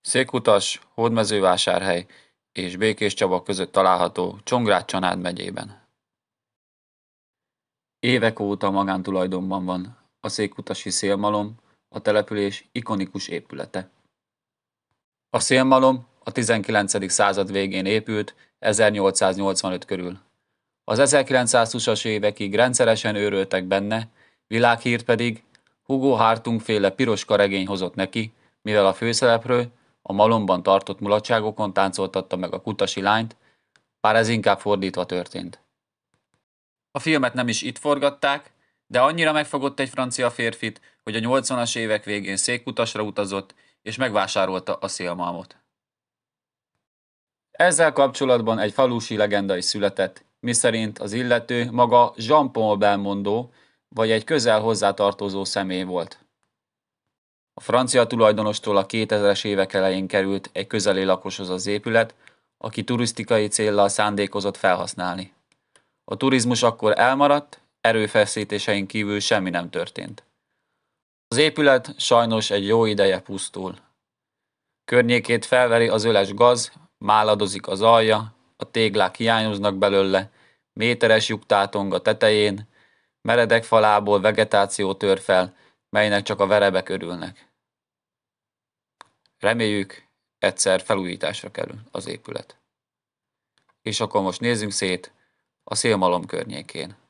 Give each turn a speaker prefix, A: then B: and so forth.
A: Székutas, Hódmezővásárhely és Békéscsaba között található Csongrád-Csanád megyében. Évek óta magántulajdonban van a székutasi szélmalom, a település ikonikus épülete. A szélmalom a 19. század végén épült, 1885 körül. Az 1920-as évekig rendszeresen őröltek benne, világhírt pedig Hugo Hartung féle piroska regény hozott neki, mivel a főszereplő a malomban tartott mulatságokon táncoltatta meg a kutasi lányt, bár ez inkább fordítva történt. A filmet nem is itt forgatták, de annyira megfogott egy francia férfit, hogy a 80-as évek végén székutasra utazott, és megvásárolta a szélmalmot. Ezzel kapcsolatban egy falusi legenda is született, miszerint az illető maga Jean-Paul Belmondo, vagy egy közel hozzátartozó személy volt. A francia tulajdonostól a 2000-es évek elején került egy közeli lakoshoz az épület, aki turisztikai céllal szándékozott felhasználni. A turizmus akkor elmaradt, erőfeszítésein kívül semmi nem történt. Az épület sajnos egy jó ideje pusztul. Környékét felveri az öles gaz, máladozik az alja, a téglák hiányoznak belőle, méteres lyuk tátong a tetején, meredek falából vegetáció tör fel, melynek csak a verebek örülnek. Reméljük, egyszer felújításra kerül az épület. És akkor most nézzünk szét a szélmalom környékén.